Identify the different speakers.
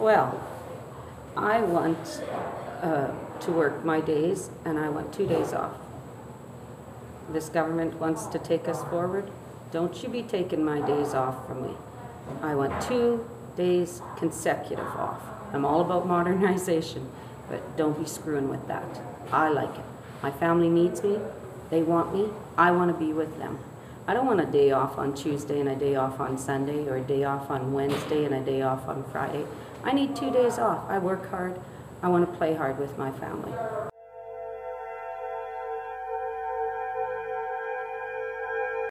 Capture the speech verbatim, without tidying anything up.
Speaker 1: Well, I want uh, to work my days, and I want two days off. This government wants to take us forward. Don't you be taking my days off from me. I want two days consecutive off. I'm all about modernization, but don't be screwing with that. I like it. My family needs me. They want me. I want to be with them. I don't want a day off on Tuesday and a day off on Sunday, or a day off on Wednesday and a day off on Friday. I need two days off. I work hard. I want to play hard with my family.